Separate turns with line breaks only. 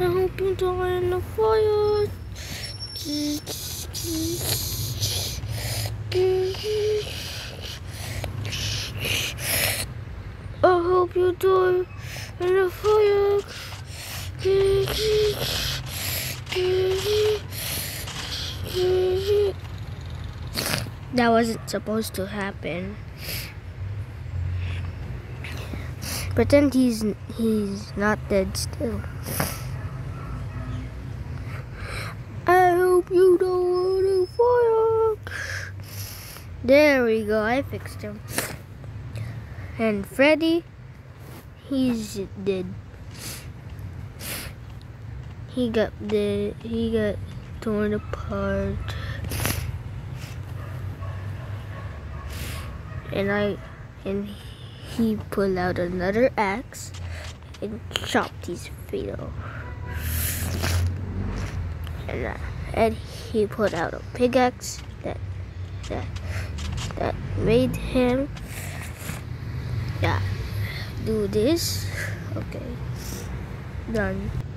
I hope you die in the fire. I hope you die in the fire. That wasn't supposed to happen. Pretend he's not dead still. I hope you don't want to fire. There we go. I fixed him. And Freddy, he's dead. He got torn apart. And he pulled out another axe and chopped his feet off. And he pulled out a pickaxe that made him do this. Okay, done.